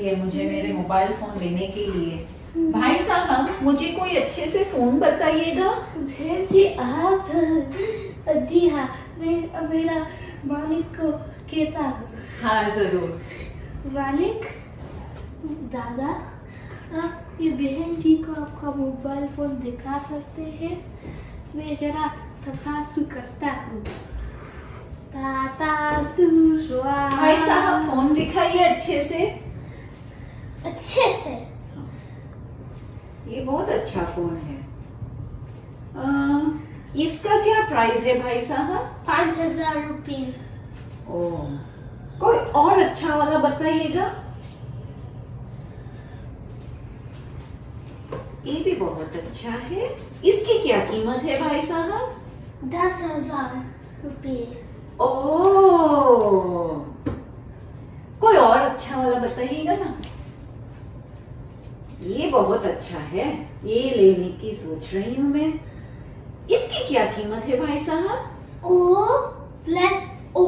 है मुझे मेरे मोबाइल फोन लेने के लिए। भाई साहब मुझे कोई अच्छे से फोन बताइएगा। बहन जी आप? जी हाँ, मैं मेरा मालिक को कहता हूँ। हाँ जरूर। मालिक दादा, आप ये बहन जी को आपका मोबाइल फोन दिखा सकते हैं? मैं जरा तथास्तु करता हूँ। तथास्तु स्वाहा। भाई साहब फोन दिखाइए अच्छे से। अच्छे से। ये बहुत अच्छा फोन है। इसका क्या प्राइस है भाई साहब? 5,000 रुपये। ओ, कोई और अच्छा वाला बताइएगा। ये भी बहुत अच्छा है। इसकी क्या कीमत है भाई साहब? 10,000 रुपये। ओ, कोई और अच्छा वाला बताइएगा ना। ये बहुत अच्छा है, ये लेने की सोच रही हूँ मैं। इसकी क्या कीमत है भाई साहब? O plus O.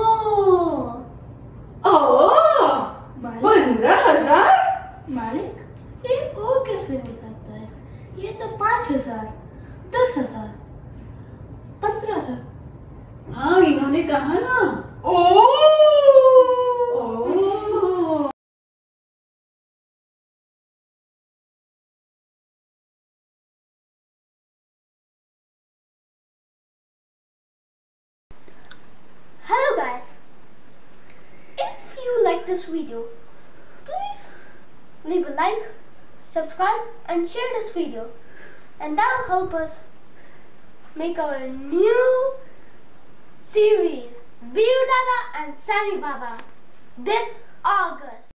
15,000। मालिक ये ओ कैसे हो सकता है? ये तो 5,000, 10,000, 15,000। हाँ इन्होंने कहा ना। ओ Hello guys, if you like this video, please leave a like, subscribe and share this video, and that'll help us make our new series Biru Dada and Sammy Baba this August.